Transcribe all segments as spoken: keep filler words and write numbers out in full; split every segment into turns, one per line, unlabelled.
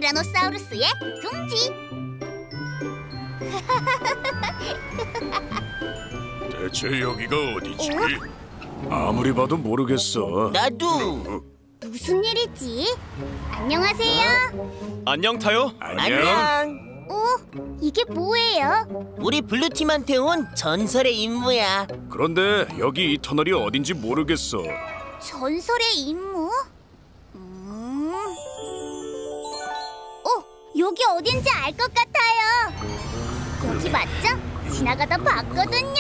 티라노사우루스의 둥지.
대체 여기가 어디지? 아무리 봐도 모르겠어.
나도.
무슨 일이지? 안녕하세요.
안녕 타요.
안녕.
오, 이게 뭐예요?
우리 블루팀한테 온 전설의 임무야.
그런데 여기 이 터널이 어딘지 모르겠어.
전설의 임무? 음... 어, 여기 어딘지 알 것 같아요. 여기 맞죠? 지나가다 봤거든요.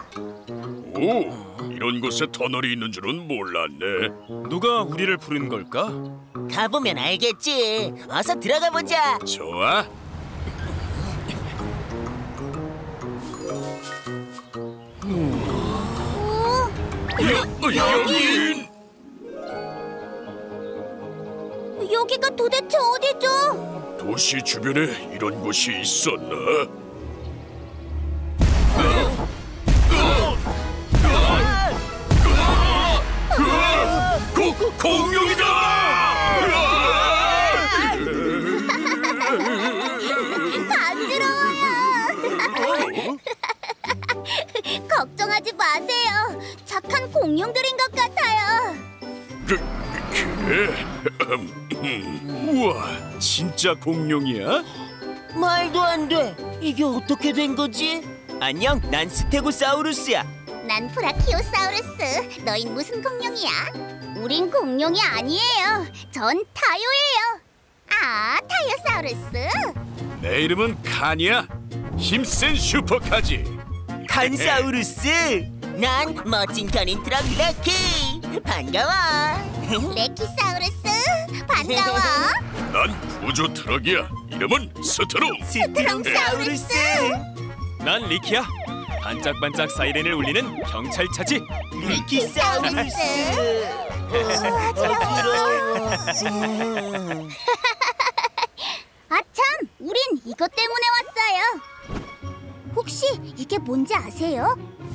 오, 이런 곳에 터널이 있는 줄은 몰랐네.
누가 우리를 부른 걸까?
가보면 알겠지. 어서 들어가 보자.
좋아.
오,
여, 여긴
여기가 도대체 어디죠?
도시 주변에 이런 곳이 있었나? 고, 공룡이다!
간지러워요. 걱정하지 마세요. 착한 공룡들인 것 같아요.
그, 그래? 우와, 진짜 공룡이야?
말도 안 돼. 이게 어떻게 된 거지? 안녕, 난 스테고사우루스야.
난 브라키오사우루스. 너흰 무슨 공룡이야? 우린 공룡이 아니에요. 전 타요예요. 아, 타요사우루스.
내 이름은 칸이야. 힘센 슈퍼카지.
칸사우루스. 난 멋진 견인트럭 레키. 반가워.
레키사우루스. 반가워.
난 구조 트럭이야. 이름은 스트롱.
스트롱사우루스.
난 리키야. 반짝반짝 사이렌을 울리는 경찰차지.
리키사우루스.
어지러워. 아참, 우린 이것 때문에 왔어요. 혹시 이게 뭔지 아세요?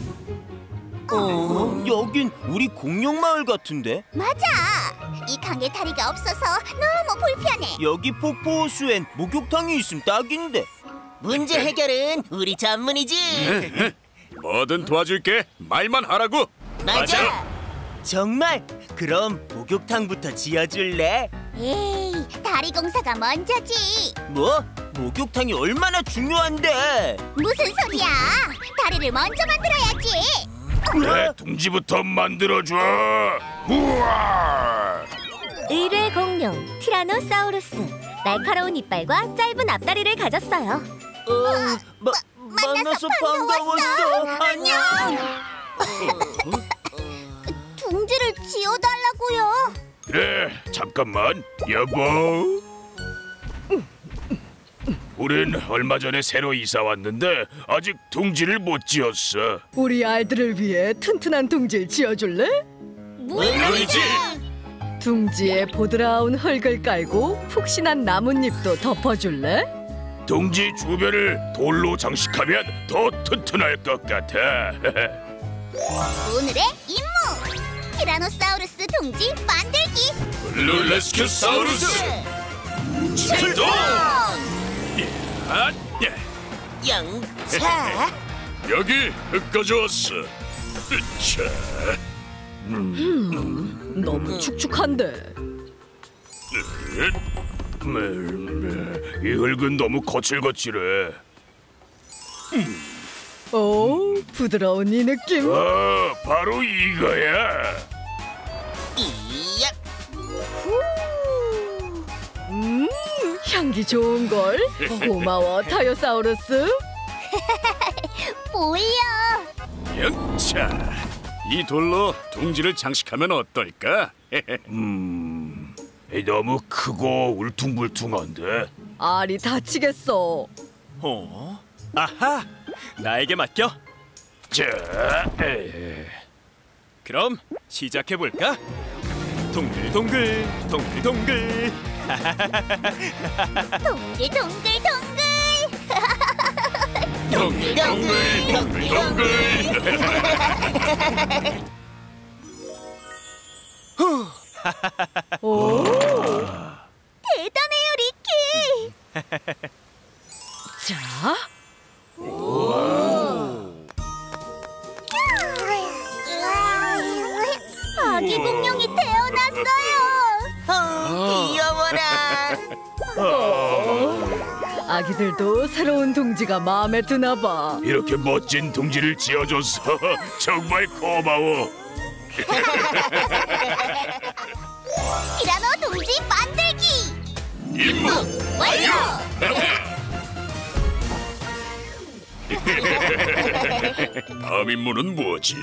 어, 여긴 우리 공룡 마을 같은데?
맞아. 이 강에 다리가 없어서 너무 불편해.
여기 폭포호수엔 목욕탕이 있음 딱인데. 문제 해결은 우리 전문이지.
뭐든 도와줄게. 말만 하라고.
맞아. 정말? 그럼 목욕탕부터 지어줄래?
에이, 다리 공사가 먼저지.
뭐? 목욕탕이 얼마나 중요한데?
무슨 소리야? 다리를 먼저 만들어야지.
내 둥지부터 만들어줘. 우와!
의뢰 공룡 티라노사우루스. 날카로운 이빨과 짧은 앞다리를 가졌어요.
어, 마, 만나서 반가웠어. 안녕.
둥지를 지어달라고요.
그래, 잠깐만. 여보. 우린 얼마 전에 새로 이사 왔는데 아직 둥지를 못 지었어.
우리 아이들을 위해 튼튼한 둥지를 지어줄래?
물론이지.
둥지에 보드라운 흙을 깔고 푹신한 나뭇잎도 덮어줄래?
둥지 주변을 돌로 장식하면 더 튼튼할 것 같아.
오늘의 임무! 티라노사우루스 둥지 만들기!
블루레스큐사우루스 출동! 아, 예.
영차.
여기 흙 가져왔어. 으차.
음, 너무 축축한데.
이 흙은 너무 거칠거칠해.
오, 부드러운 이 느낌.
아, 바로 이거야.
이야.
음, 향기 좋은걸. 고마워, 타요사우루스.
보여!
영차. 이 돌로 둥지를 장식하면 어떨까? 음, 너무 크고 울퉁불퉁한데.
알이 다치겠어.
어? 아하! 나에게 맡겨.
자, 에.
그럼 시작해볼까? 동글동글 동글동글.
동글동글동글!
동글 동글 동글.
오,
대단해요, 리키!
자,
아기 공룡이 태어났어요.
어, 귀여워라.
아기들도 새로운 둥지가 마음에 드나 봐.
이렇게 멋진 둥지를 지어줘서 정말 고마워.
티라노 둥지 만들기
임무
완료.
다음 임무는 뭐지?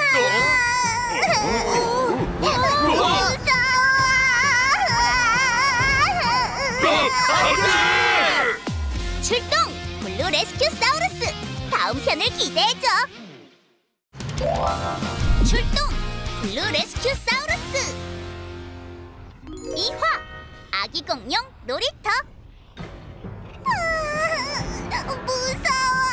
출동! 블루 레스큐 사우루스! 다음 편을 기대해줘! 출동! 블루 레스큐 사우루스! 이 화! 아기 공룡 놀이터! 아, 무서워!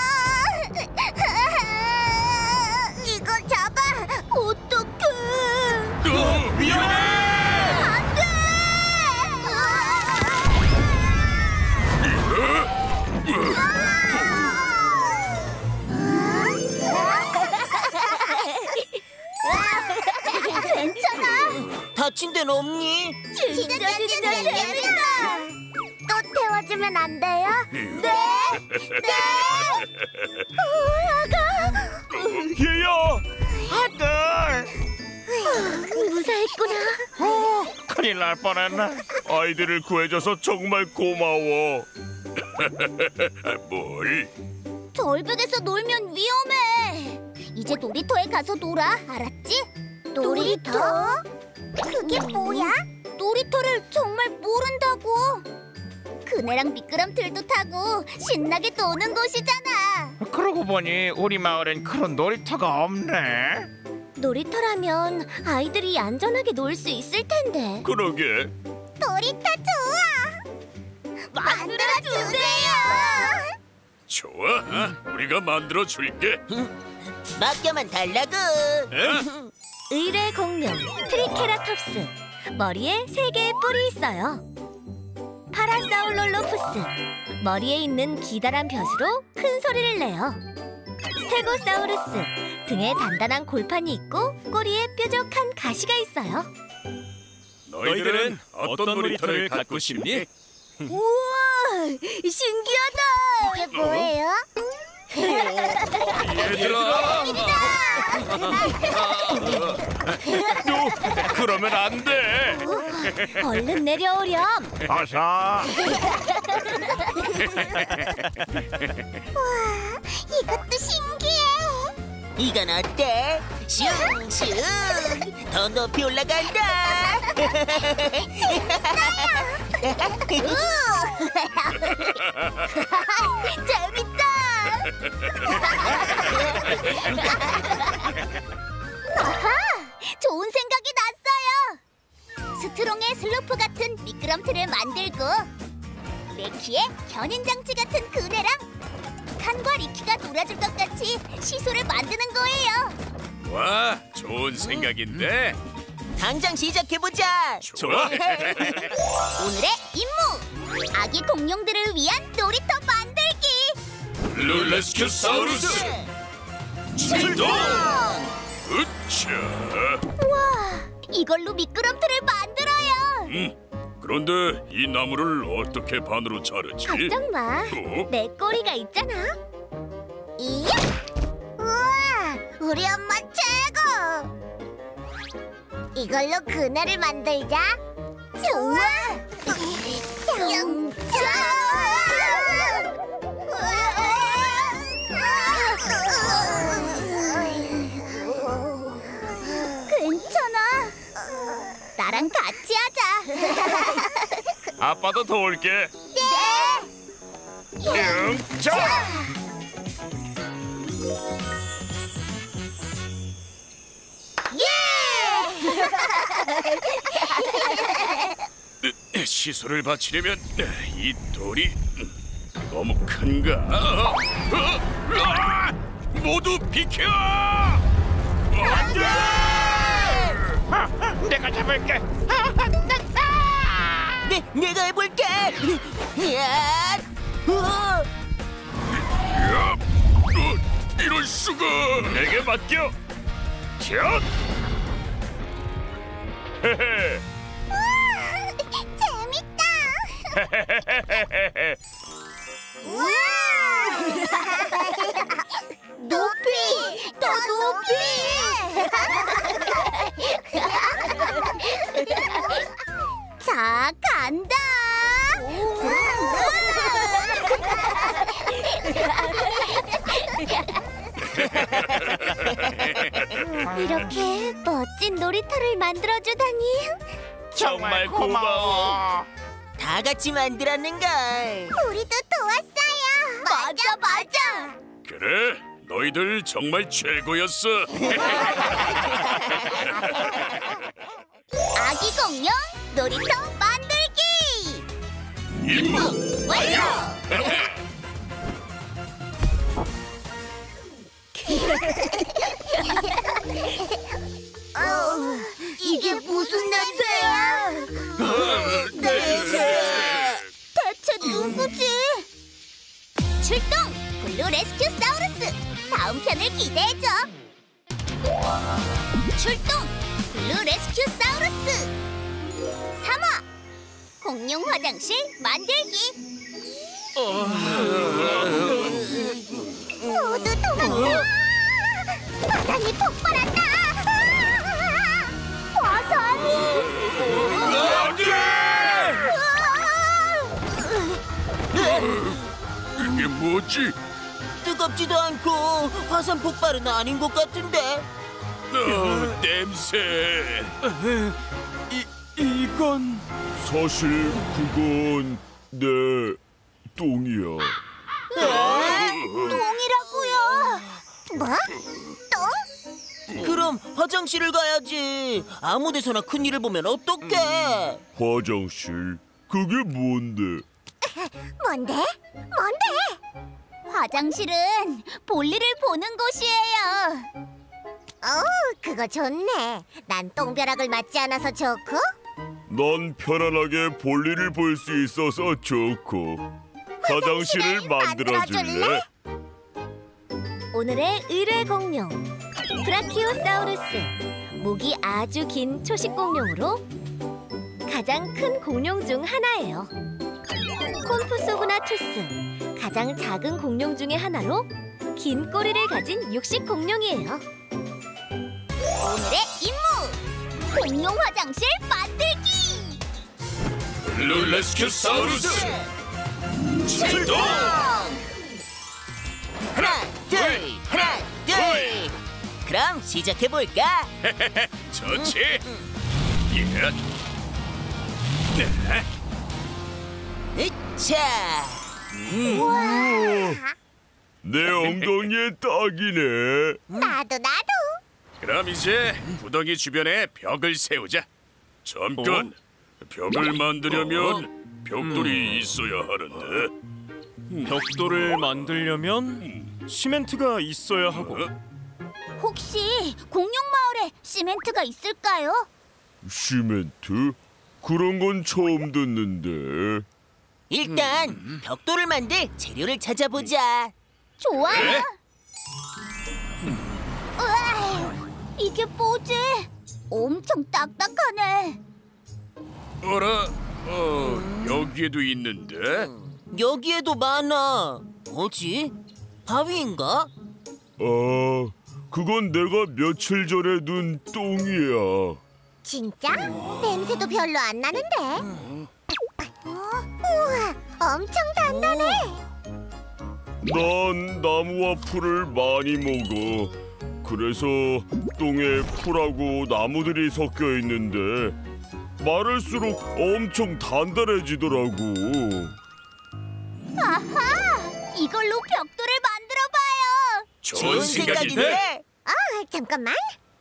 이걸 잡아! 어떡해!
위험해!
안 돼! 괜찮아.
다친 데는 없니?
진짜 진짜 재밌다. 또 태워주면 안 돼요? 네. 네. 아가.
얘야!
아들.
무사했구나.
어, 큰일 날 뻔했네. 아이들을 구해줘서 정말 고마워. 뭘?
절벽에서 놀면 위험해. 이제 놀이터에 가서 놀아. 알았지? 놀이터? 그게 뭐야? 놀이터를 정말 모른다고. 그네랑 미끄럼틀도 타고 신나게 노는 곳이잖아.
그러고 보니 우리 마을엔 그런 놀이터가 없네.
놀이터라면 아이들이 안전하게 놀 수 있을 텐데.
그러게.
놀이터 좋아. 만들어 주세요.
좋아. 우리가 만들어 줄게.
맡겨만 달라고.
의뢰 공룡 트리케라톱스. 머리에 세 개의 뿔이 있어요. 파라사울롤로푸스. 머리에 있는 기다란 벼스로 큰 소리를 내요. 스테고사우루스. 등에 단단한 골판이 있고 꼬리에 뾰족한 가시가 있어요.
너희들은 어떤 놀이터를 갖고 싶니?
우와, 신기하다. 이게 뭐예요?
얘들아! 그러면 안 돼.
얼른 내려오렴.
어서.
이것도 신기해.
이건 어때? 슝슝. 더 높이 올라간다.
재밌다. 아하! 좋은 생각이 났어요. 스트롱의 슬로프 같은 미끄럼틀을 만들고 레키의 견인 장치 같은 그네랑 칸과 리키가 놀아줄 것 같이 시소를 만드는 거예요.
와, 좋은 생각인데.
당장 시작해보자.
좋아.
오늘의 임무! 아기 공룡들을 위한 놀이터 만들기!
블루 레스큐 사우루스 출동! 으쌰.
우와! 이걸로 미끄럼틀을 만들어요!
음, 그런데 이 나무를 어떻게 반으로 자르지?
걱정 마.
어?
내 꼬리가 있잖아. 이야! 우와! 우리 엄마 최고! 이걸로 그네를 만들자. 좋아! 영차! 괜찮아. 나랑 같이 하자.
아빠도 도울게.
네!
영차!
예!
시소를 바치려면 이 돌이 너무 큰가? 어? 어? 아! 모두 비켜! 안 돼!
내가 잡을게.
내, 내가 해볼게. 야! 우와!
내게 맡겨. 샷. 헤헤.
재밌다. 우와! 높이, 더 높이. 자, 간다. 이렇게 멋진 놀이터를 만들어주다니.
정말 고마워.
다 같이 만들었는걸.
우리도 도왔어요. 맞아, 맞아.
그래, 너희들 정말 최고였어.
아기 공룡 놀이터 만들기.
임무
완료. 어, 이게 무슨 냄새야? 냄새. 대체 누구지? 출동! 블루 레스큐 사우루스! 다음 편을 기대해줘! 출동! 블루 레스큐 사우루스! 삼 화! 공룡 화장실 만들기! 모두 도망쳐! 화산이 폭발한다! 화산!
이게 뭐지?
뜨겁지도 않고 화산 폭발은 아닌 것 같은데.
어, 냄새.
이 이건
사실 그건 내 똥이야.
똥이라고요? 뭐? 똥?
그럼 화장실을 가야지. 아무 데서나 큰일을 보면 어떡해.
화장실? 그게 뭔데?
뭔데? 뭔데? 화장실은 볼일을 보는 곳이에요. 어우, 그거 좋네. 난 똥벼락을 맞지 않아서 좋고.
넌 편안하게 볼일을 볼 수 있어서 좋고. 화장실을 만들어줄래?
오늘의 의뢰 공룡 브라키오사우루스. 목이 아주 긴 초식 공룡으로 가장 큰 공룡 중 하나예요. 콤프소그나투스. 가장 작은 공룡 중의 하나로 긴 꼬리를 가진 육식 공룡이에요. 오늘의 임무! 공룡 화장실 만들기!
블루 레스큐 사우루스 출동!
하나, 둘, 하나, 둘. 그럼 시작해 볼까?
좋지. 예.
으차.
내 엉덩이에 딱이네.
나도 나도.
그럼 이제 구덩이 주변에 벽을 세우자. 잠깐. 벽을 만들려면 벽돌이 있어야 하는데.
벽돌을 만들려면 시멘트가 있어야 하고.
혹시 공룡 마을에 시멘트가 있을까요?
시멘트? 그런 건 처음 듣는데.
일단 벽돌을 만들 재료를 찾아보자.
좋아요.
네?
우와, 이게 뭐지? 엄청 딱딱하네.
어라? 어, 여기에도 있는데.
여기에도 많아. 뭐지? 바위인가?
아, 그건 내가 며칠 전에 눈 똥이야.
진짜? 냄새도 별로 안 나는데. 어? 우와, 엄청 단단해.
난 나무와 풀을 많이 먹어. 그래서 똥에 풀하고 나무들이 섞여 있는데 마를수록 엄청 단단해지더라고.
아하! 이걸로 벽돌을 만들어봐요.
좋은 생각인데?
아, 잠깐만.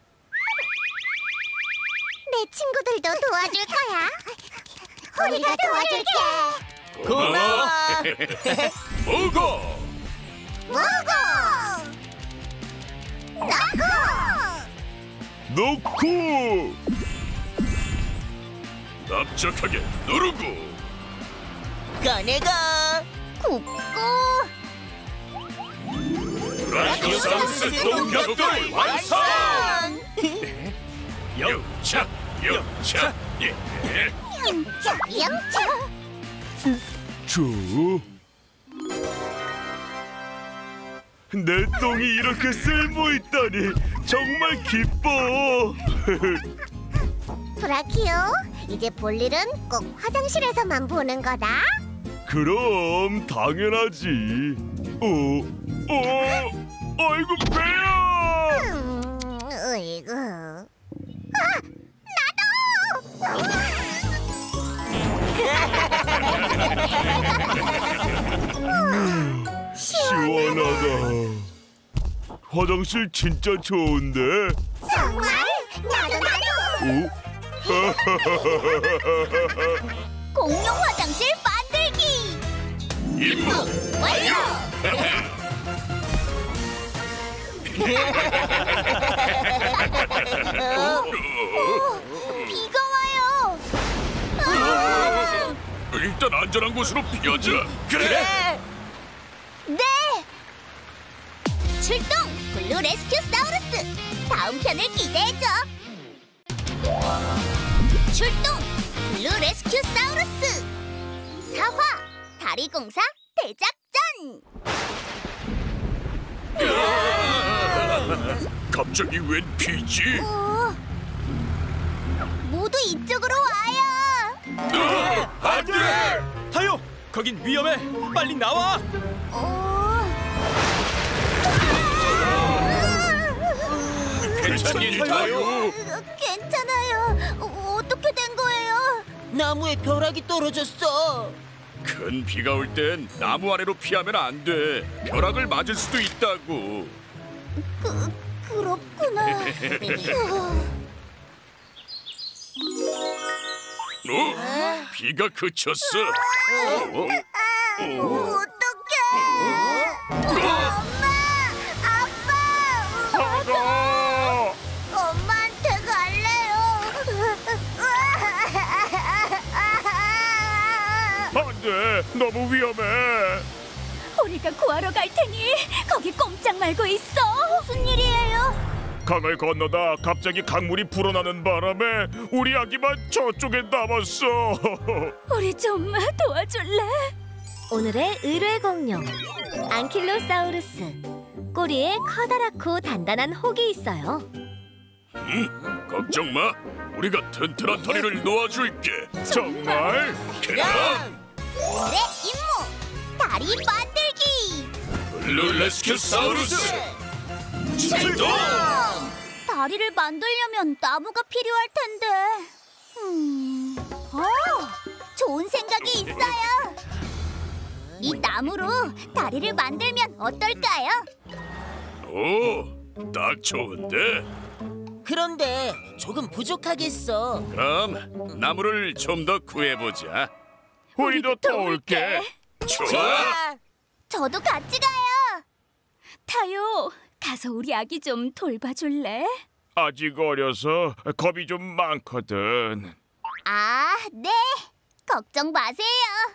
내 친구들도 도와줄 거야. 우리가 도와줄게.
고마워.
먹어!
먹어! 넣고!
넣고! 납작하게 누르고!
꺼내고.
굽고!
브라키오사우루스! 스테고사우루스 동력돌 완성! 영차, 영차, 예.
영차, 영차.
저... 내 똥이 이렇게 쓸모있다니 정말 기뻐.
브라키오, 이제 볼 일은 꼭 화장실에서만 보는 거다.
그럼 당연하지. 어, 어, 아이고 배야.
음, 으이구. 아, 나도.
시원하다. 화장실 진짜 좋은데.
정말? 나도 나도.
어?
공룡 화장실 만들기.
임무
완료. 비가 와요. 아!
일단 안전한 곳으로 피하자. 그래.
네. 출동 블루 레스큐 사우루스. 다음 편을 기대해줘. 출동 블루 레스큐 사우루스. 사화 다리 공사 대작전.
갑자기 웬 비지?
어, 모두 이쪽으로 와요.
안돼!
타요, 거긴 위험해. 빨리 나와.
어...
괜찮니 타요?
괜찮아요. 어, 어떻게 된 거예요?
나무에 벼락이 떨어졌어.
큰 비가 올 땐 나무 아래로 피하면 안 돼. 벼락을 맞을 수도 있다고.
그, 그렇구나.
어? 비가 그쳤어. 어?
어떡해! 엄마! 아빠! 엄마한테 갈래요.
안돼, 너무 위험해.
우리가 구하러 갈 테니 거기 꼼짝 말고 있어. 무슨 일이에요?
강을 건너다 갑자기 강물이 불어나는 바람에 우리 아기만 저쪽에 남았어.
우리 좀 도와줄래? 오늘의 의뢰 공룡 안킬로사우루스. 꼬리에 커다랗고 단단한 혹이 있어요.
음, 걱정 마. 우리가 튼튼한 다리를 놓아줄게. 정말? 그럼
오늘의 임무 다리 만들기.
블루 레스큐 사우루스 출동!
다리를 만들려면 나무가 필요할 텐데. 음, 어, 좋은 생각이 있어요. 이 나무로 다리를 만들면 어떨까요?
오, 딱 좋은데.
그런데 조금 부족하겠어.
그럼 나무를 좀 더 구해보자. 우리도 도울게. 좋아.
저도 같이 가요. 타요, 가서 우리 아기 좀 돌봐줄래?
아직 어려서 겁이 좀 많거든.
아, 네. 걱정 마세요.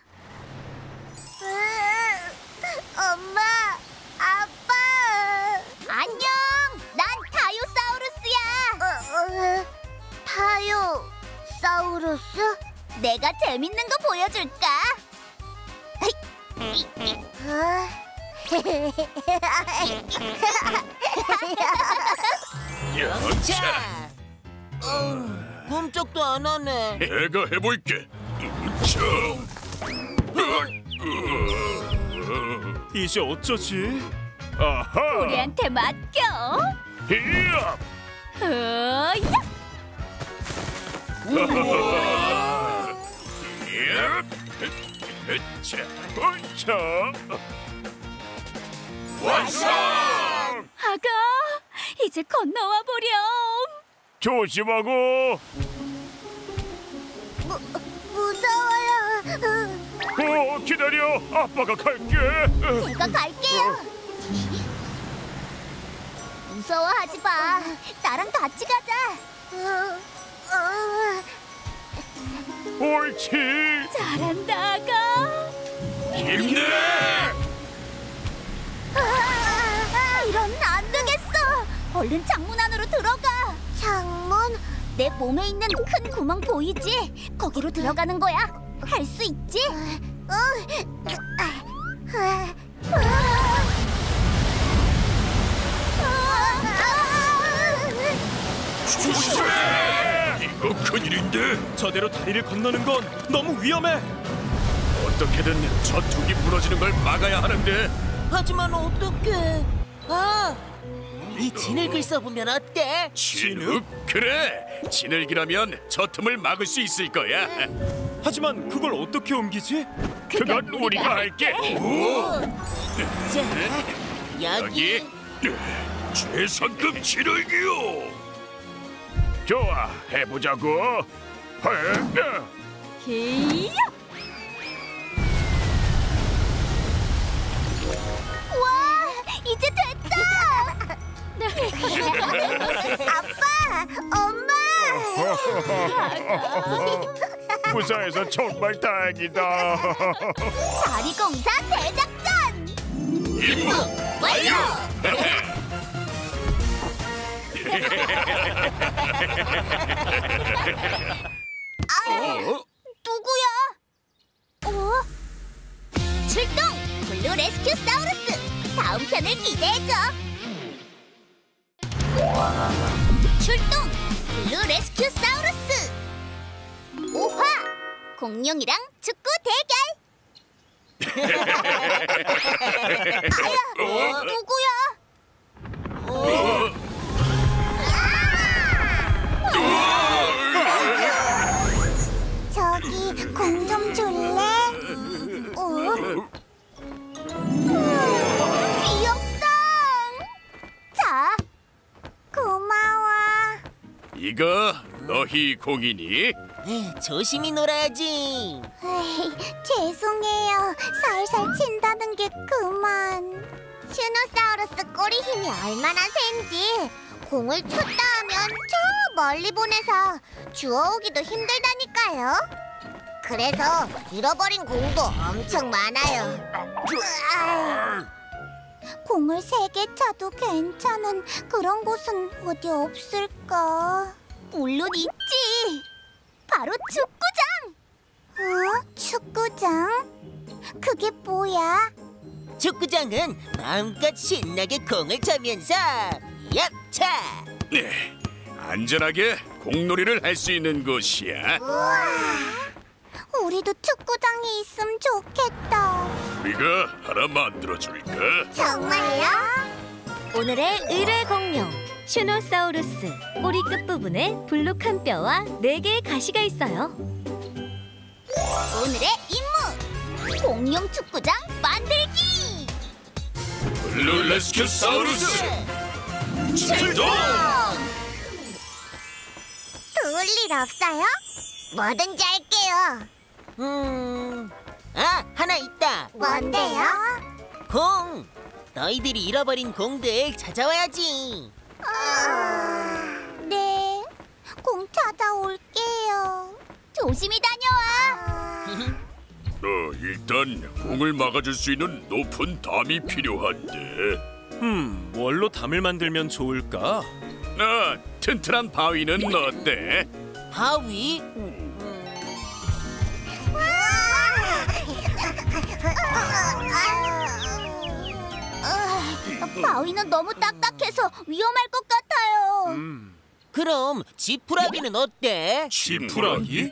엄마, 아빠. 안녕. 난 타요사우루스야. 타요사우루스? 내가 재밌는 거 보여줄까?
영차.
꿈쩍도 안 하네.
내가 해볼게.
이제 어쩌지?
아하.
우리한테 맡겨.
히야.
으야.
자, 자. 완성!
아가, 이제 건너와 보렴.
조심하고.
무, 무서워요.
어, 기다려. 아빠가 갈게.
제가 갈게요. 무서워하지 마. 나랑 같이 가자.
옳지.
잘한다, 아가.
힘내.
아, 이런 얼른 창문 안으로 들어가. 창문? 내 몸에 있는 큰 구멍 보이지? 거기로 들어가는 거야. 할 수 있지? 응.
조심해! 이거 큰일인데?
저대로 다리를 건너는 건 너무 위험해.
어떻게든 저 둑이 무너지는 걸 막아야 하는데.
하지만 어떡해? 아, 우리 진흙을 써보면 어때?
진흙? 그래! 진흙이라면 저 틈을 막을 수 있을 거야.
하지만 그걸 어떻게 옮기지?
그건 우리가 할게.
자, 여기.
여기 최상급 진흙이요. 좋아, 해보자고.
히야!
와, 이제 됐다. 아빠, 엄마.
무사해서 정말 다행이다.
다리 공사 대작전.
임무
완료. 아, 누구야? 어? 출동! 블루 레스큐 사우루스! 다음 편을 기대해줘! 출동! 블루 레스큐 사우루스! 오 화! 공룡이랑 축구 대결! 아야! 누구야? 저기 공 좀 줄래? 어? 귀엽다. 자, 고마워.
이거 너희 공이니?
에, 조심히 놀아야지.
에이, 죄송해요. 살살 친다는 게 그만. 슈노사우루스 꼬리 힘이 얼마나 센지 공을 쳤다 하면 저 멀리 보내서 주워오기도 힘들다니까요. 그래서 잃어버린 공도 엄청 많아요. 공을 세 개 차도 괜찮은 그런 곳은 어디 없을까? 물론 있지. 바로 축구장. 어? 축구장? 그게 뭐야?
축구장은 마음껏 신나게 공을 차면서 얍차!
네, 안전하게 공놀이를 할 수 있는 곳이야.
우와, 우리도 축구장이 있으면 좋겠다.
우리가 하나 만들어줄까?
정말요? 오늘의 의뢰 공룡 슈노사우루스. 꼬리 끝부분에 불룩한 뼈와 네 개의 가시가 있어요. 오늘의 임무! 공룡 축구장 만들기!
블루 레스큐 사우루스 출동!
도울 일 없어요? 뭐든지 할게요.
음... 아, 하나 있다.
뭔데요?
공! 너희들이 잃어버린 공들 찾아와야지.
아... 네, 공 찾아올게요. 조심히 다녀와.
어, 일단 공을 막아줄 수 있는 높은 담이 필요한데.
음, 뭘로 담을 만들면 좋을까?
아, 튼튼한 바위는 어때?
바위?
아, 바위는 너무 딱딱해서 위험할 것 같아요.
음,
그럼 지푸라기는 어때?
지푸라기?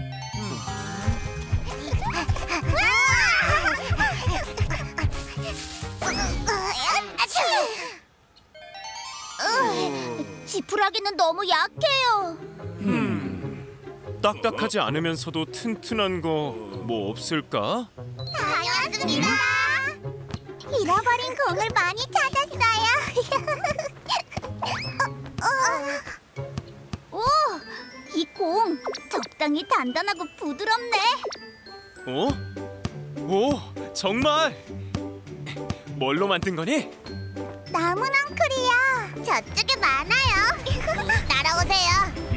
으, 지푸라기는 너무 약해요.
딱딱하지 않으면서도 튼튼한 거 뭐 없을까?
다녀왔습니다. 잃어버린 공을 많이 찾았어요. 오, 이 공 적당히 단단하고 부드럽네.
어? 오, 정말! 뭘로 만든 거니?
나무 넝쿨이요. 저쪽에 많아요. 따라오세요.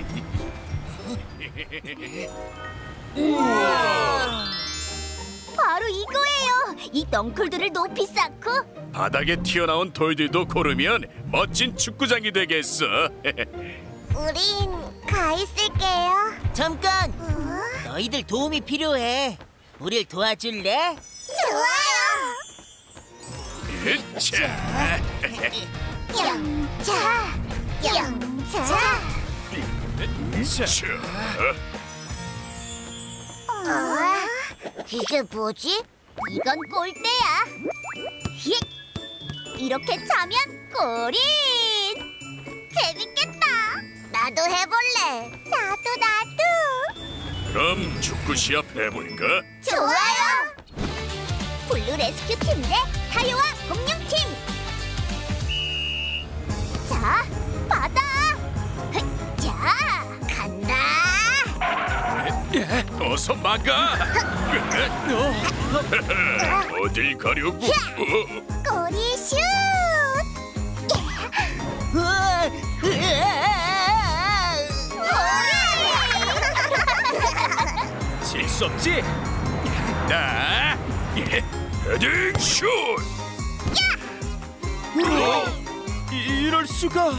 바로 이거예요. 이 넝쿨들을 높이 쌓고
바닥에 튀어나온 돌들도 고르면 멋진 축구장이 되겠어.
우린 가 있을게요.
잠깐!
어?
너희들 도움이 필요해. 우릴 도와줄래?
좋아요.
으차.
영차, 영차.
자,
어? 이게 뭐지? 이건 골대야. 히! 이렇게 차면 골인. 재밌겠다. 나도 해볼래. 나도 나도.
그럼 축구 시합 해볼까?
좋아요. 블루 레스큐 팀 대 타요와 공룡 팀. 자, 받아. 자, 간다.
어서 막아. 어딜 가려고? 어?
꼬리 슛.
우와!
질 수 없지.
나 헤딩 슛.
이, 이럴 수가.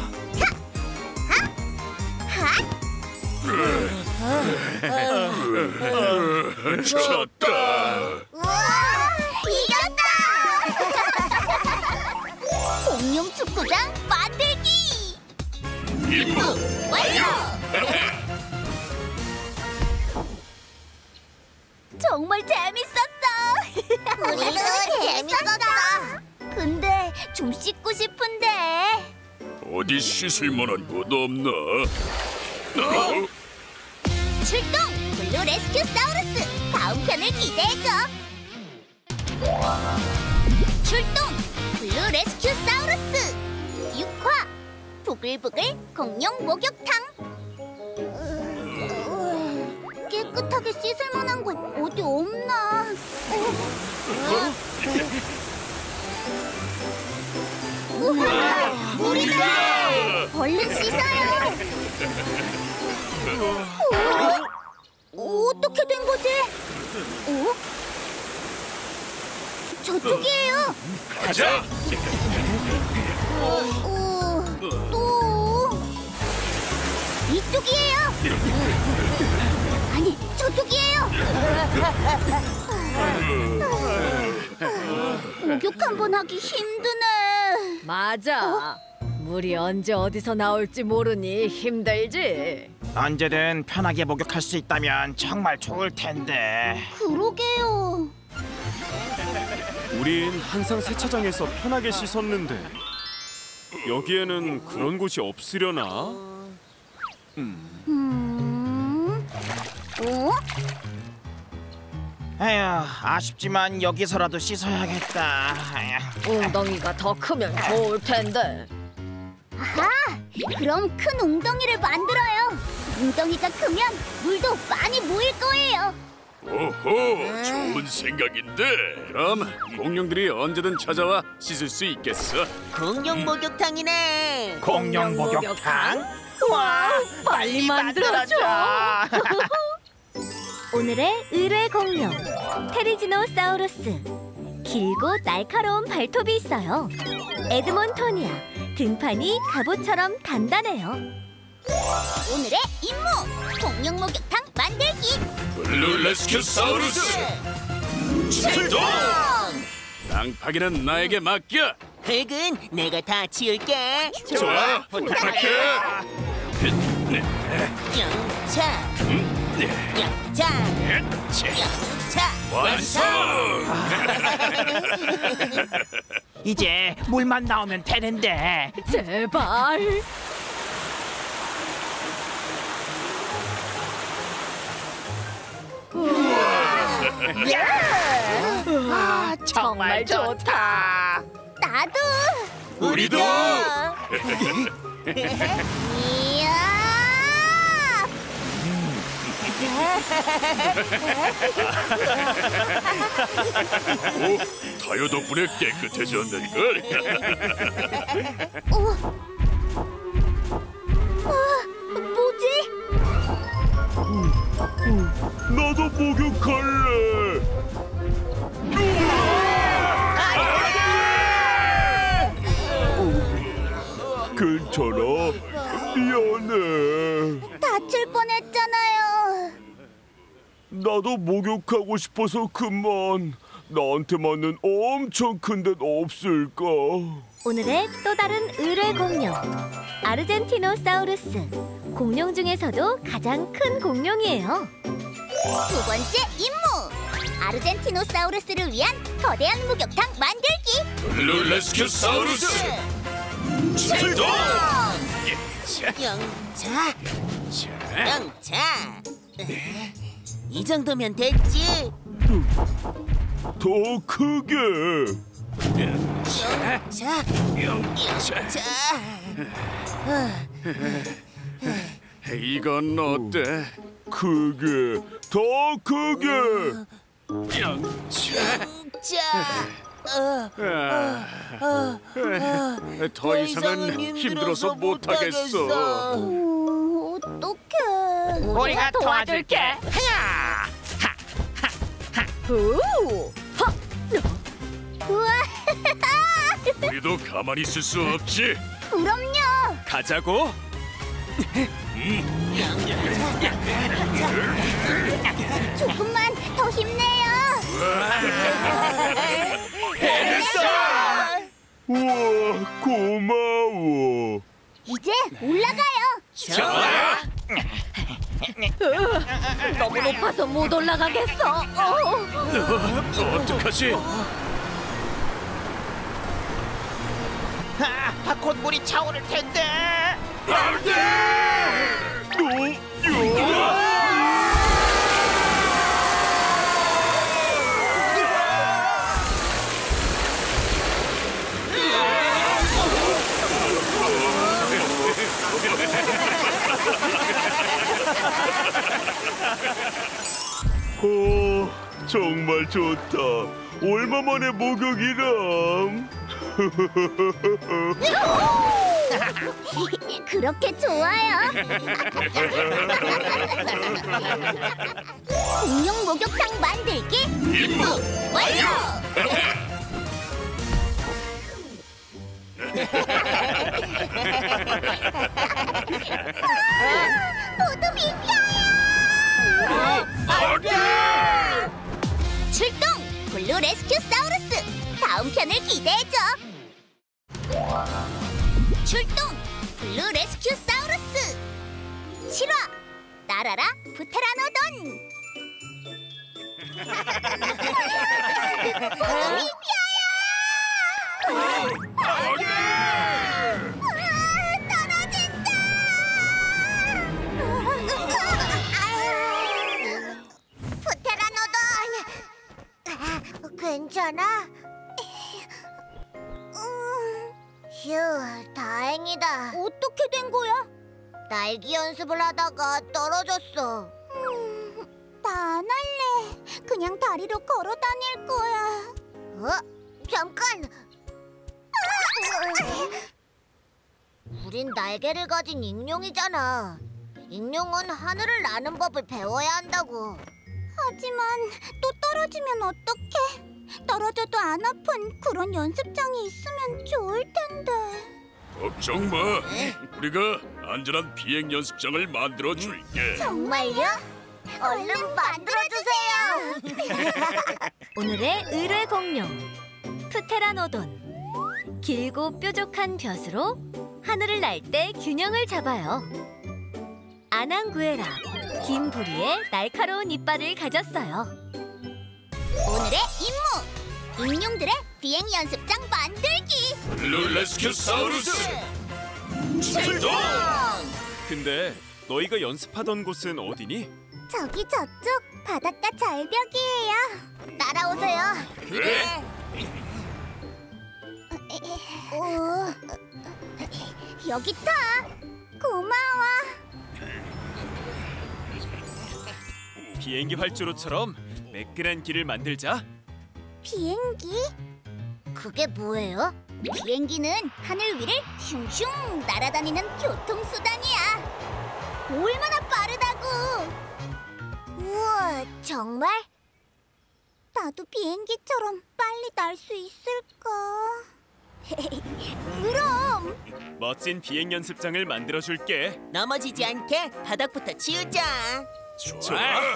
졌다.
우와, 이겼다. 공룡 축구장 만들기.
임무
완료. 정말 재밌었어. 우리도 재밌었어. 근데 좀 씻고 싶은데.
어디 씻을 만한 곳 없나? 어?
출동! 블루 레스큐 사우루스! 다음 편을 기대해줘! 출동! 블루 레스큐 사우루스! 육 화! 부글부글 공룡 목욕탕! 깨끗하게 씻을 만한 곳 어디 없나? 우와! 물이다! 얼른 씻어요! 어? 어떻게 된 거지? 어? 저쪽이에요.
가자.
어, 또 이쪽이에요. 아니, 저쪽이에요. 목욕 한 번 하기 힘드네.
맞아. 물이 언제 어디서 나올지 모르니 힘들지.
언제든 편하게 목욕할 수 있다면 정말 좋을 텐데.
그러게요.
우린 항상 세차장에서 편하게 씻었는데 여기에는 그런 곳이 없으려나?
음, 어?
에휴, 아쉽지만 여기서라도 씻어야겠다. 에휴.
웅덩이가 더 크면 좋을 텐데.
아하! 그럼 큰 웅덩이를 만들어요. 웅덩이가 크면 물도 많이 모일 거예요.
오호, 좋은 생각인데. 그럼 공룡들이 언제든 찾아와 씻을 수 있겠어.
공룡 목욕탕이네.
공룡 목욕탕? 와, 빨리 만들어줘.
오늘의 의뢰 공룡 테리지노사우루스. 길고 날카로운 발톱이 있어요. 에드몬토니아. 등판이 갑옷처럼 단단해요. 오늘의 임무! 공룡 목욕탕 만들기!
블루 레스큐 사우루스 출동! 땅파기는 나에게 맡겨.
흙은 내가 다 치울게.
좋아, 부탁해.
영차, 영차, 영차.
완성!
이제 물만 나오면 되는데.
제발. 아, 정말 좋다.
나도!
우리도!
이야!
오, 타요 덕분에 깨끗해졌는걸.
어? 어, 뭐지?
나도 목욕할래. 괜찮아? 미안해.
다칠 뻔했잖아요.
나도 목욕하고 싶어서 그만. 나한테 맞는 엄청 큰 데는 없을까?
오늘의 또 다른 의뢰 공룡 아르젠티노사우루스. 공룡 중에서도 가장 큰 공룡이에요. 두 번째 임무 아르젠티노사우루스를 위한 거대한 목욕탕 만들기.
블루 레스큐사우루스 출동!
영차, 영차. 이 정도면 됐지.
더 크게.
자, 영차.
이건 어때?
크게. 더 크게.
영차.
자,
더 이상은 힘들어서 못하겠어.
오, 어떡해.
우리가 도와줄게.
오,
우와,
우리도 가만히 있을 수 없지.
그럼요.
가자고.
조금만 더 힘내요.
우와, 고마워.
이제 올라가요.
너무 높아서 못 올라가겠어. 어.
어떡하지?
아, 곧 물이 차오를 텐데.
안 돼! 너, 야! 오, 정말 좋다. 얼마 만에 목욕이람.
그렇게 좋아요. 공룡 목욕탕 만들기 임무 완료. 모두 비켜요. 출동 블루 레스큐사우루스. 다음 편을 기대해줘. 출동 블루 레스큐사우루스. 칠 화 날아라 부테라노돈. 모두 괜찮아? 음, 휴, 다행이다. 어떻게 된 거야? 날기 연습을 하다가 떨어졌어. 음, 나 안 할래. 그냥 다리로 걸어 다닐 거야. 어? 잠깐. 우린 날개를 가진 익룡이잖아. 익룡은 하늘을 나는 법을 배워야 한다고. 하지만 또 떨어지면 어떡해? 떨어져도 안 아픈 그런 연습장이 있으면 좋을 텐데.
걱정 마. 우리가 안전한 비행 연습장을 만들어 줄게.
정말요? 얼른 만들어주세요. 오늘의 의뢰 공룡 프테라노돈. 길고 뾰족한 벼스로 하늘을 날 때 균형을 잡아요. 아낭구에라. 긴 부리에 날카로운 이빨을 가졌어요. 오늘의 임무 익룡들의 비행 연습장 만들기.
블루 레스큐사우루스 출동!
근데 너희가 연습하던 곳은 어디니?
저기 저쪽 바닷가 절벽이에요. 따라오세요.
그래.
오, 여기 타. 고마워.
비행기 활주로처럼 매끈한 길을 만들자.
비행기? 그게 뭐예요? 비행기는 하늘 위를 슝슝 날아다니는 교통수단이야. 얼마나 빠르다고. 우와, 정말? 나도 비행기처럼 빨리 날 수 있을까? 그럼!
멋진 비행 연습장을 만들어 줄게.
넘어지지 않게 바닥부터 치우자.
좋아.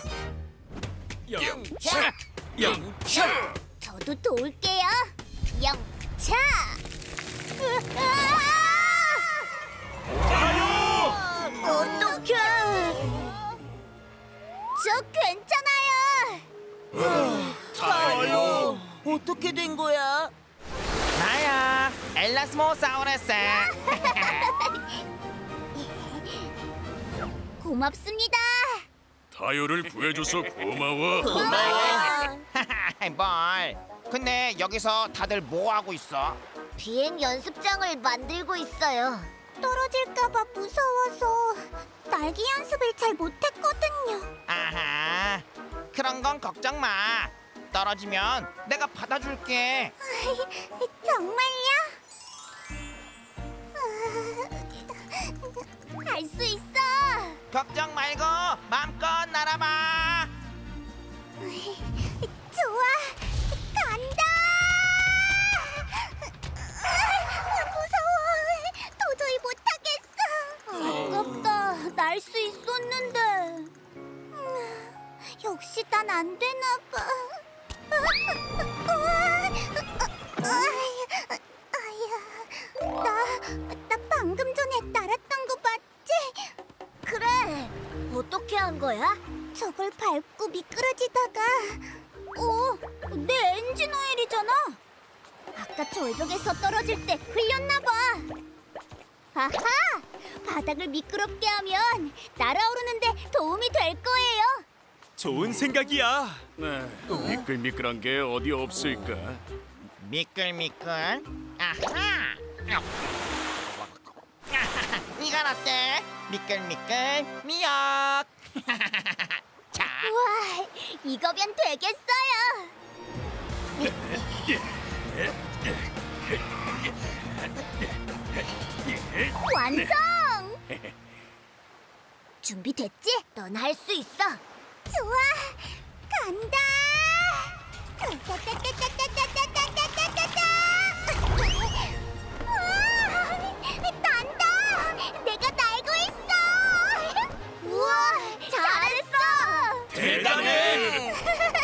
영차, 영차.
저도 도울게요. 영차. 어떡해. 저 괜찮아요.
타요. 어떻게 된 거야?
나야 엘라스모사우루스.
고맙습니다.
타요를 구해줘서 고마워.
고마워.
뭘? 근데 여기서 다들 뭐 하고 있어?
비행 연습장을 만들고 있어요. 떨어질까봐 무서워서 날기 연습을 잘 못했거든요.
아하, 그런 건 걱정 마. 떨어지면 내가 받아줄게.
정말요? 할 수 있어.
걱정 말고 마음껏 날아봐.
좋아, 간다. 무서워. 도저히 못하겠어. 아깝다. 날 수 있었는데. 음, 역시 난 안 되나 봐. 나, 나 방금 전에 날았던 거 맞지? 그래. 어떻게 한 거야? 저걸 밟고 미끄러지다가 어, 내 엔진 오일이잖아. 아까 절벽에서 떨어질 때 흘렸나 봐. 아하! 바닥을 미끄럽게 하면 날아오르는데 도움이 될 거예요.
좋은 생각이야.
네, 미끌미끌한 게 어디 없을까?
미끌미끌. 아하. 이건 어때? 미끌미끌 미역. 자,
우와, 이거면 되겠어요. 완성! 준비됐지? 넌 할 수 있어. 좋아, 간다. 우와, 난다. 내가 날고 있어. 우와, 잘했어.
대단해.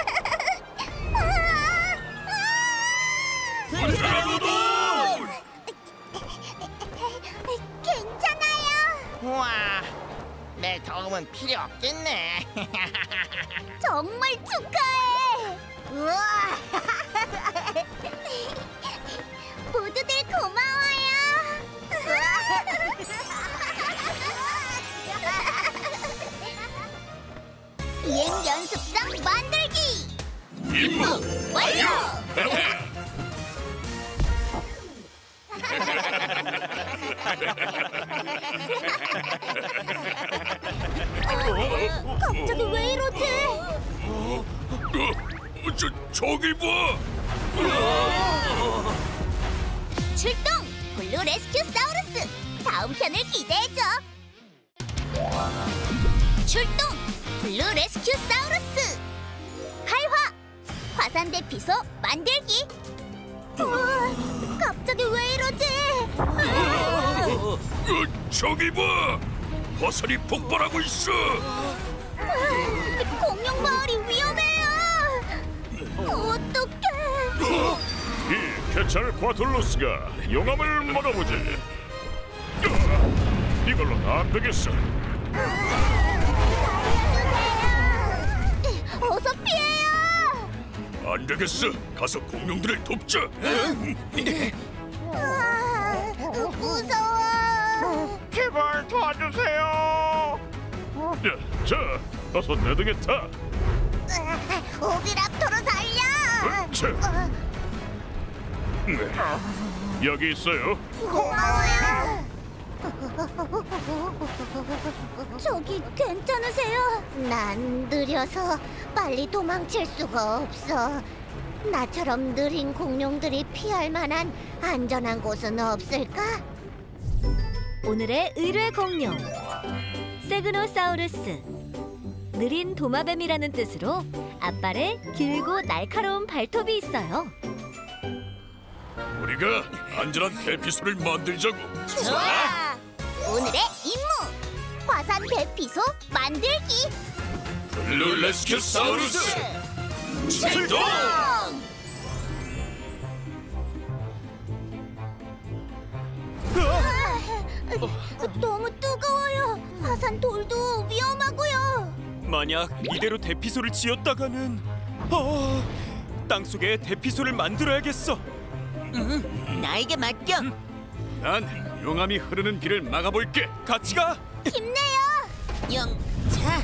괜찮아요.
우와, 내 도움은 필요 없겠네.
정말 축하해. 우와. 모두들 고마워요. 비행 연습장 만들기. 임무 완료. 어, 갑자기 왜 이러지?
어, 저 저길 봐.
출동! 블루 레스큐 사우루스! 다음 편을 기대해줘! 출동! 블루 레스큐 사우루스! 활화! 화산대 피소 만들기! 우와, 갑자기 왜 이러지?
어, 저기 봐. 화산이 폭발하고 있어.
공룡 마을이 위험해요! 어떡해!
이 개찰 과톨로스가 용암을 막아보지. 이걸로는 안 되겠어.
어서 피해요!
안 되겠어. 가서 공룡들을 돕자.
아, 무서워!
제발 도와주세요.
자, 어서 내 등에 타.
오비랍토로 살려!
자, 네. 여기 있어요.
고마워요. 저기 괜찮으세요? 난 느려서 빨리 도망칠 수가 없어. 나처럼 느린 공룡들이 피할 만한 안전한 곳은 없을까?
오늘의 의뢰 공룡 세그노사우루스. 느린 도마뱀이라는 뜻으로 앞발에 길고 날카로운 발톱이 있어요.
우리가 안전한 대피소를 만들자고.
좋아. 오늘의 임무 화산 대피소 만들기.
블루 레스큐 사우루스 출동!
너무 뜨거워요. 화산 돌도 위험하고요.
만약 이대로 대피소를 지었다가는 어, 땅속에 대피소를 만들어야겠어.
나에게 맡겨.
난 용암이 흐르는 길을 막아볼게.
같이 가.
힘내요.
영차,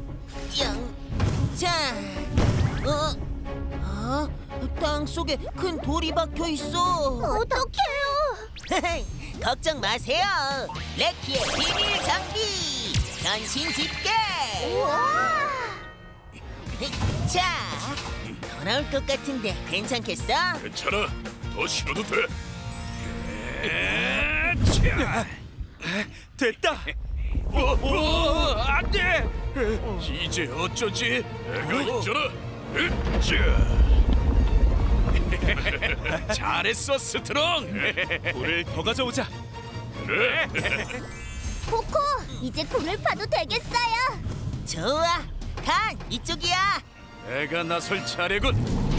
영차. 어, 어? 땅 속에 큰 돌이 박혀 있어.
어떡해요?
걱정 마세요. 레키의 비밀 장비 변신 집게.
우와.
자, 더 나올 것 같은데 괜찮겠어?
괜찮아. 더 실어도 돼. 에차!
됐다.
어, 어, 안 돼! 이제 어쩌지? 내가 있잖아. 으쌰! 잘했어, 스트롱.
돌을 더 가져오자.
그래.
코코, 이제 굴을 파도 되겠어요.
좋아, 간 이쪽이야.
내가 나설 차례군.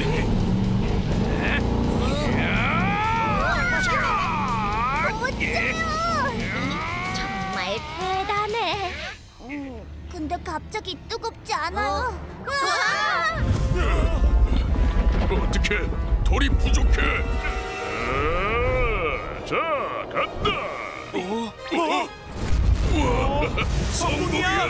정말 대단해. 음, 근데 갑자기 뜨겁지 않아요? 우와!
어떻게 돌이 부족해? 아, 자, 간다. 어? 어? 우와, 성공이야.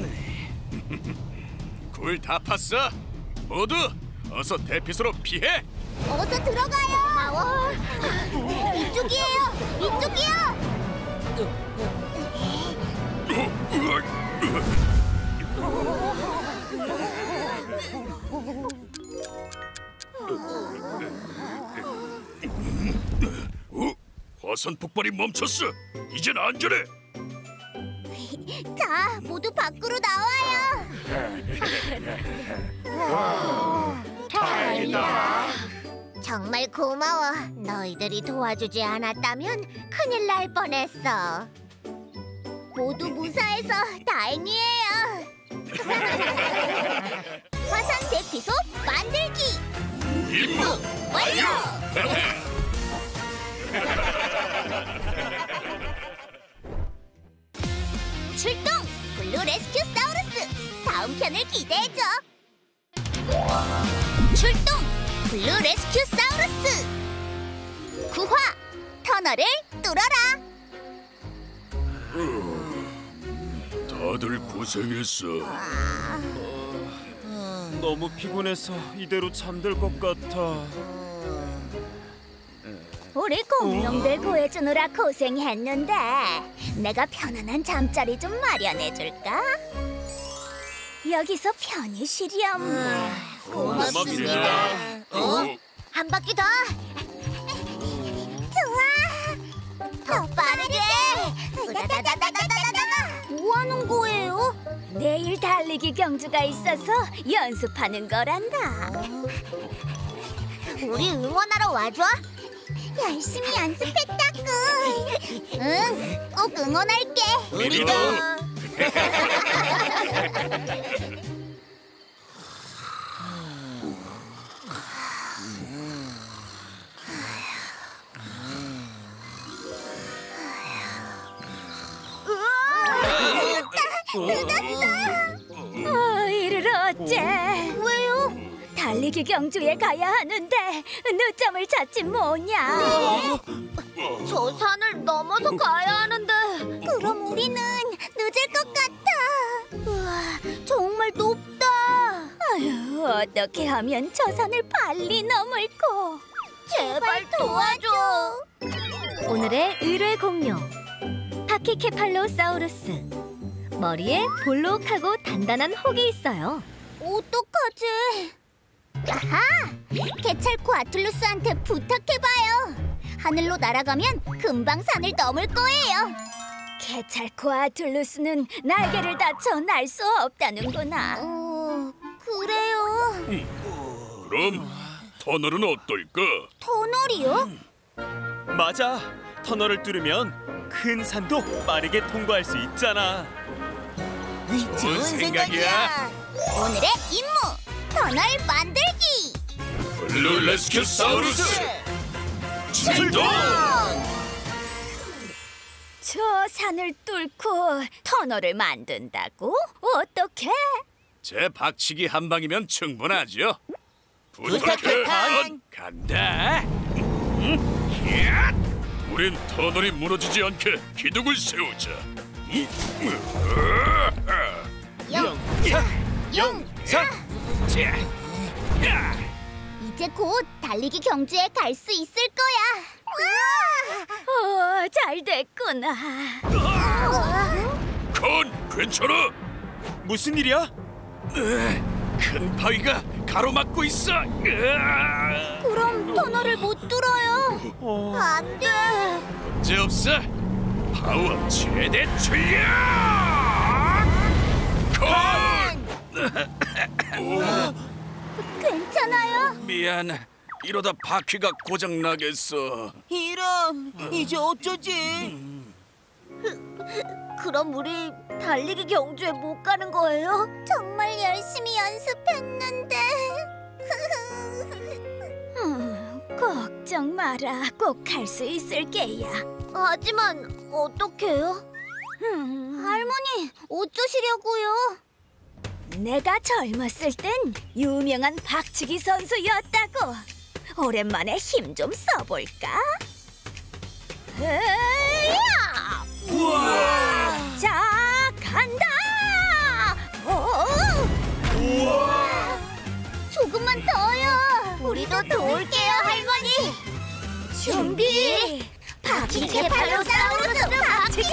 굴 다 팠어. 모두 어서 대피소로 피해.
어서 들어가요. 고마워. 이쪽이에요. 이쪽이요.
어? 화산 폭발이 멈췄어. 이젠 안전해.
자, 모두 밖으로 나와요. 다행이다. 정말 고마워. 너희들이 도와주지 않았다면 큰일 날 뻔했어. 모두 무사해서 다행이에요. 화산 대피소 만들기
임무
완료! 출동! 블루 레스큐 사우루스! 다음 편을 기대해줘! 출동! 블루 레스큐 사우루스! 구 화! 터널을 뚫어라!
다들 고생했어.
너무 피곤해서 이대로 잠들 것 같아.
우리 공룡들 구해주느라 고생했는데 내가 편안한 잠자리 좀 마련해줄까? 여기서 편히 쉬렴.
고맙습니다.
어? 한 바퀴 더. 좋아. 더 빠르게. 우다다다다다다다다. 뭐 하는 거예요? 내일 달리기 경주가 있어서 연습하는 거란다. 우리 응원하러 와줘. 열심히 연습했다구. 응, 꼭 응원할게.
우리도.
아, 이를 어째?
왜요?
달리기 경주에 가야 하는데 늦잠을 잤지 뭐냐?
저 산을 넘어서 가야 하는데. 그럼 우리는 늦을 것 같아. 우와, 정말 높다.
아유, 어떻게 하면 저 산을 빨리 넘을꼬?
제발 도와줘.
오늘의 의뢰 공룡 파키케팔로사우루스. 머리에 볼록하고 단단한 혹이 있어요.
어떡하지? 아하! 개찰코 아툴루스한테 부탁해봐요. 하늘로 날아가면 금방 산을 넘을 거예요.
개찰코 아툴루스는 날개를 다쳐 날 수 없다는구나.
어, 그래요.
그럼 터널은 어떨까?
터널이요?
맞아. 터널을 뚫으면 큰 산도 빠르게 통과할 수 있잖아.
좋은 생각이야.
오늘의 임무 터널 만들기.
블루 레스큐사우루스 출동!
저 산을 뚫고 터널을 만든다고? 어떻게?
제 박치기 한 방이면 충분하죠.
부탁해, 칸.
간다. 음, 히앗! 우린 터널이 무너지지 않게 기둥을 세우자. 음, 으아!
영차 영차.
자, 야!
이제 곧 달리기 경주에 갈 수 있을 거야.
어, 잘 됐구나.
건 괜찮아?
무슨 일이야?
으, 큰 바위가 가로막고 있어. 으아!
그럼 터널을 못 뚫어요.
어...
안 돼.
문제 없어. 파워 최대 출력. 건!
괜찮아요?
미안. 이러다 바퀴가 고장 나겠어.
이런, 이제 어쩌지?
그럼 우리 달리기 경주에 못 가는 거예요? 정말 열심히 연습했는데.
음, 걱정 마라. 꼭 갈 수 있을 게야.
하지만 어떡해요?
음,
할머니, 어쩌시려고요?
내가 젊었을 땐 유명한 박치기 선수였다고. 오랜만에 힘 좀 써볼까? 으야! 우와! 자, 간다! 오!
조금만 더요. 우리도 도울게요, 할머니.
준비!
바퀴케팔로사우루스 박치기!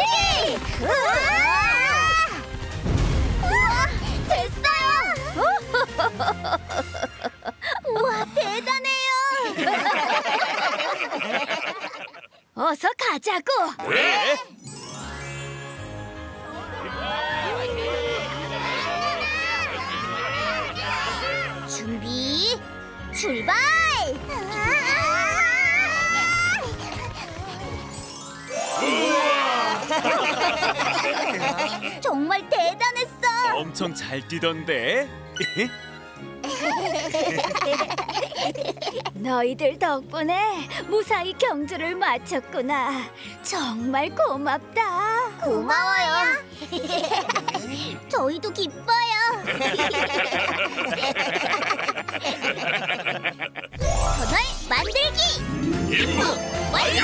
우와! 우와, 됐어요! 우와, 대단해요!
어서 가자고!
왜?
준비, 출발! 정말 대단했어!
엄청 잘 뛰던데.
너희들 덕분에 무사히 경주를 마쳤구나. 정말 고맙다.
고마워요. 저희도 기뻐요. 터널 만들기 임무 완료.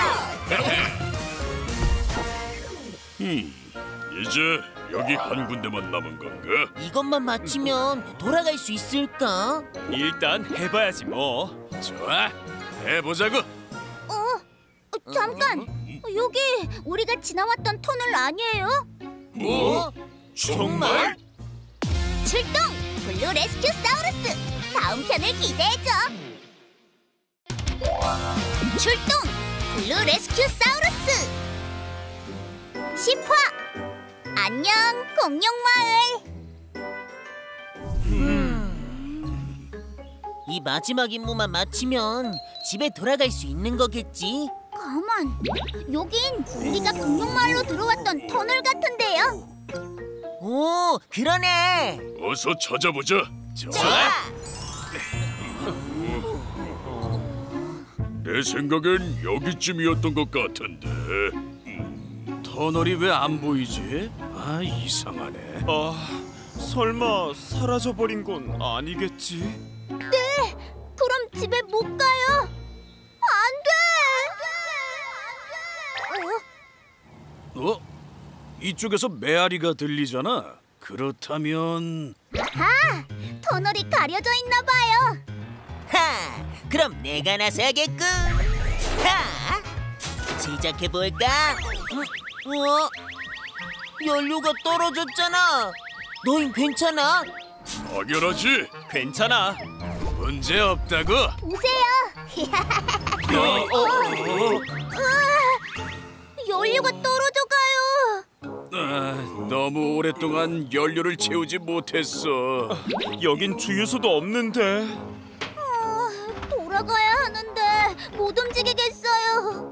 음, 이제 여기 한 군데만 남은 건가?
이것만 마치면 돌아갈 수 있을까?
일단 해봐야지 뭐.
좋아, 해보자고.
어, 잠깐. 여기 우리가 지나왔던 터널 아니에요?
뭐? 정말?
출동! 블루 레스큐사우루스! 다음 편을 기대해줘! 출동! 블루 레스큐사우루스! 십 화! 안녕, 공룡마을!
이 마지막 임무만 마치면 집에 돌아갈 수 있는 거겠지?
가만! 여긴 우리가 공룡마을로 들어왔던 터널 같은데요?
오, 그러네.
어서 찾아보자.
좋아!
내 생각엔 여기쯤이었던 것 같은데. 음, 터널이 왜 안 보이지? 아, 이상하네.
아, 설마 사라져버린 건 아니겠지?
네! 그럼 집에 못 가요! 안 돼! 어?
어? 이쪽에서 메아리가 들리잖아. 그렇다면
아하! 터널이 가려져 있나 봐요!
하, 그럼 내가 나서야겠군. 하, 시작해볼까? 어? 연료가 떨어졌잖아. 너흰 괜찮아?
당연하지.
괜찮아.
문제 없다고.
보세요!
어, 어, 어.
연료가 떨어져 가요!
아, 너무 오랫동안 연료를 채우지 못했어.
여긴 주유소도 없는데.
어, 돌아가야 하는데 못 움직이겠어요.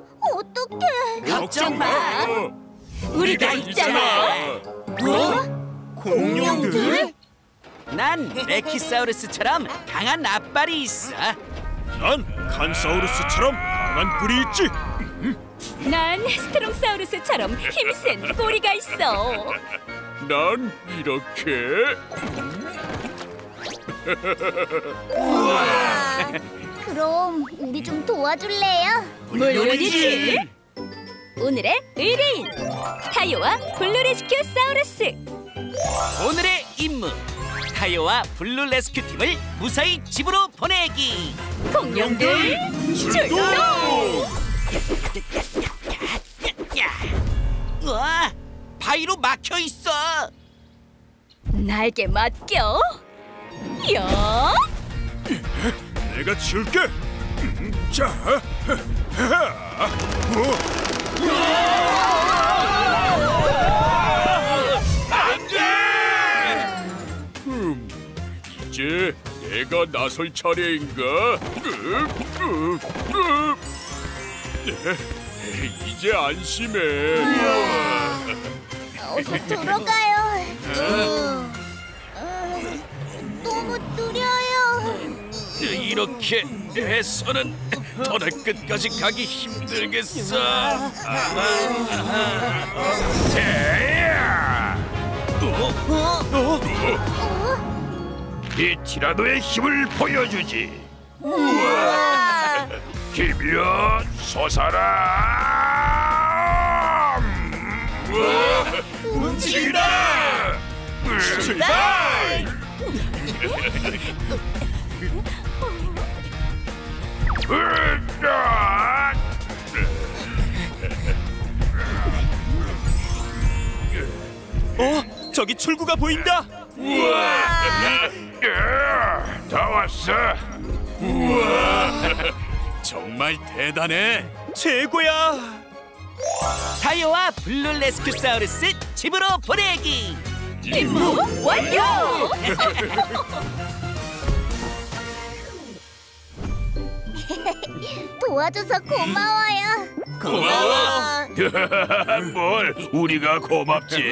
걱정 마. 우리가 있잖아.
어?
공룡들? 난 레키사우루스처럼 강한 앞발이 있어.
난 칸사우루스처럼 강한 뿔이 있지.
난 스트롱사우루스처럼 힘센 꼬리가 있어.
난 이렇게.
그럼 우리 좀 도와줄래요?
물론이지. 오늘의 의뢰인 타요와 블루레스큐사우루스.
오늘의 임무, 타요와 블루 레스큐 팀을 무사히 집으로 보내기.
공룡들 출동!
우와, 바위로 막혀 있어.
나에게 맡겨. 야!
내가 치울게. 자,
음, 이제 내가 나설 차례인가? 으, 으, 으. 네, 이제 안심해.
어서 들어가요. 어, 어, 너무 느려요.
이렇게 해서는 터널 끝까지 가기 힘들겠어.
이 티라노의 힘을 보여주지.
우와.
힘이여 솟아라.
움직이다.
출발! 으아!
어, 저기 출구가 보인다.
야, 다 왔어.
정말 대단해.
최고야.
타요와 블루 레스큐사우루스 집으로 보내기.
임무 완료!
도와줘서 고마워요.
고마워.
뭘 우리가 고맙지.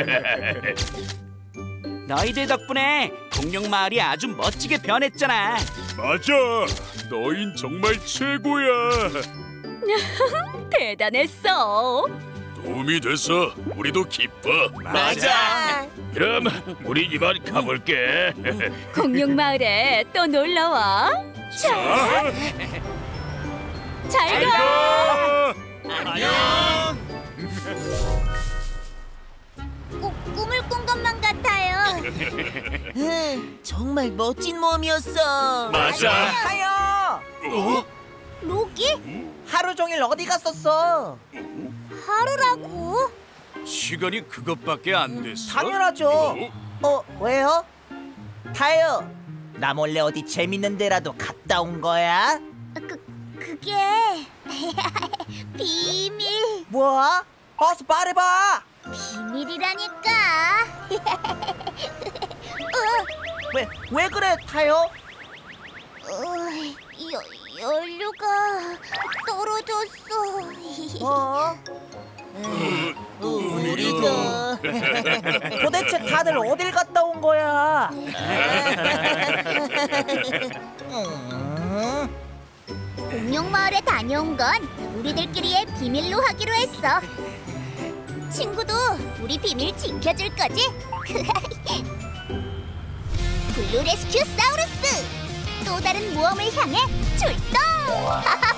너희들 덕분에 공룡 마을이 아주 멋지게 변했잖아.
맞아. 너흰 정말 최고야.
대단했어.
도움이 돼서 우리도 기뻐.
맞아.
그럼 우리 이만 가볼게.
공룡 마을에 또 놀러 와. 자, 잘 가.
안녕.
꼭 꿈을 꾼 것만 같아요.
정말 멋진 모험이었어.
맞아.
타요!
어?
로기?
하루 종일 어디 갔었어?
하루라고?
시간이 그것밖에 안 됐어?
당연하죠. 어, 왜요? 타요, 나 몰래 어디 재밌는 데라도 갔다 온 거야?
그, 그게 비밀.
뭐? 어서 말해봐.
비밀이라니까. 어,
왜, 왜 그래, 타요?
어, 여, 연료가 떨어졌어.
어?
우리도.
도대체 다들 어딜 갔다 온 거야?
공룡 마을에 다녀온 건 우리들끼리의 비밀로 하기로 했어. 친구도 우리 비밀 지켜줄 거지? 블루 레스큐 사우루스! 또 다른 모험을 향해 출동!